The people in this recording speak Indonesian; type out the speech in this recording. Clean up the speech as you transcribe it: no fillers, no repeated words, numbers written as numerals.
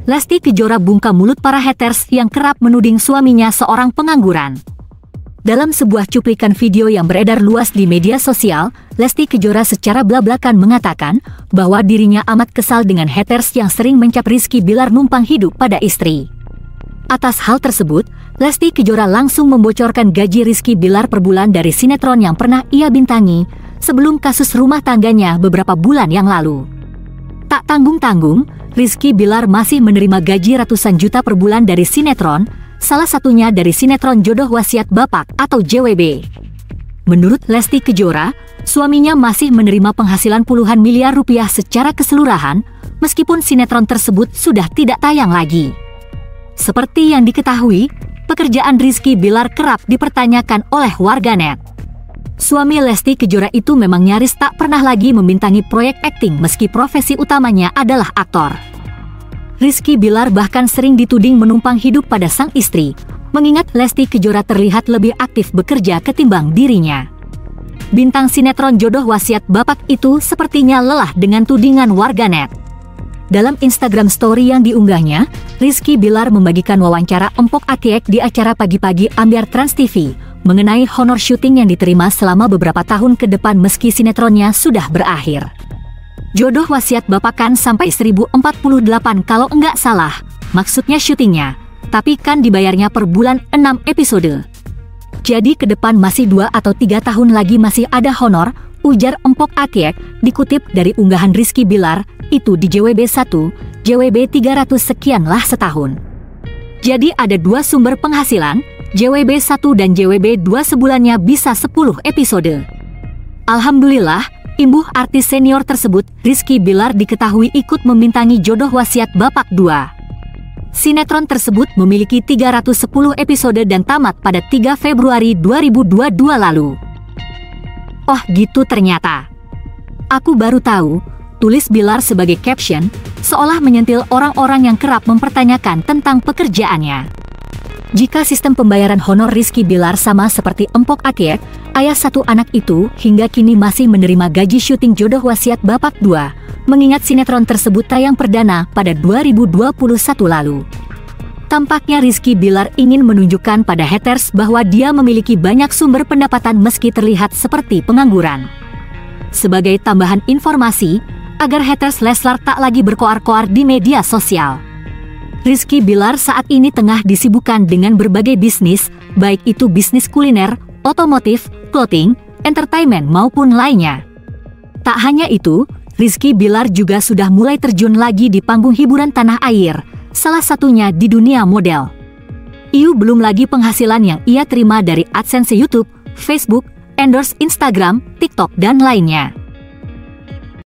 Lesti Kejora bungkam mulut para haters yang kerap menuding suaminya seorang pengangguran. Dalam sebuah cuplikan video yang beredar luas di media sosial, Lesti Kejora secara blak-blakan mengatakan bahwa dirinya amat kesal dengan haters yang sering mencap Rizky Bilar numpang hidup pada istri. Atas hal tersebut, Lesti Kejora langsung membocorkan gaji Rizky Bilar per bulan dari sinetron yang pernah ia bintangi sebelum kasus rumah tangganya beberapa bulan yang lalu. Tak tanggung-tanggung, Rizky Bilar masih menerima gaji ratusan juta per bulan dari sinetron, salah satunya dari sinetron Jodoh Wasiat Bapak atau JWB. Menurut Lesti Kejora, suaminya masih menerima penghasilan puluhan miliar rupiah secara keseluruhan, meskipun sinetron tersebut sudah tidak tayang lagi. Seperti yang diketahui, pekerjaan Rizky Bilar kerap dipertanyakan oleh warganet. Suami Lesti Kejora itu memang nyaris tak pernah lagi membintangi proyek akting meski profesi utamanya adalah aktor. Rizky Bilar bahkan sering dituding menumpang hidup pada sang istri, mengingat Lesti Kejora terlihat lebih aktif bekerja ketimbang dirinya. Bintang sinetron Jodoh Wasiat Bapak itu sepertinya lelah dengan tudingan warganet. Dalam Instagram story yang diunggahnya, Rizky Bilar membagikan wawancara Empok Atiek di acara pagi-pagi Ambiar Trans TV mengenai honor syuting yang diterima selama beberapa tahun ke depan meski sinetronnya sudah berakhir. Jodoh Wasiat Bapak kan sampai 1048 kalau enggak salah, maksudnya syutingnya, tapi kan dibayarnya per bulan 6 episode. Jadi ke depan masih 2 atau 3 tahun lagi masih ada honor, ujar Empok Atiek, dikutip dari unggahan Rizky Bilar, itu di JWB 1, JWB 300 sekian lah setahun. Jadi ada 2 sumber penghasilan, JWB 1 dan JWB 2 sebulannya bisa 10 episode. Alhamdulillah, imbuh artis senior tersebut, Rizky Bilar diketahui ikut membintangi Jodoh Wasiat Bapak 2. Sinetron tersebut memiliki 310 episode dan tamat pada 3 Februari 2022 lalu. Oh gitu ternyata. Aku baru tahu, tulis Bilar sebagai caption, seolah menyentil orang-orang yang kerap mempertanyakan tentang pekerjaannya. Jika sistem pembayaran honor Rizky Bilar sama seperti Empok Atiek, ayah satu anak itu hingga kini masih menerima gaji syuting Jodoh Wasiat Bapak 2, mengingat sinetron tersebut tayang perdana pada 2021 lalu. Tampaknya Rizky Bilar ingin menunjukkan pada haters bahwa dia memiliki banyak sumber pendapatan meski terlihat seperti pengangguran. Sebagai tambahan informasi, agar haters Leslar tak lagi berkoar-koar di media sosial. Rizky Bilar saat ini tengah disibukkan dengan berbagai bisnis, baik itu bisnis kuliner, otomotif, clothing, entertainment maupun lainnya. Tak hanya itu, Rizky Bilar juga sudah mulai terjun lagi di panggung hiburan tanah air, salah satunya di dunia model. Iu belum lagi penghasilan yang ia terima dari AdSense YouTube, Facebook, endorse Instagram, TikTok dan lainnya.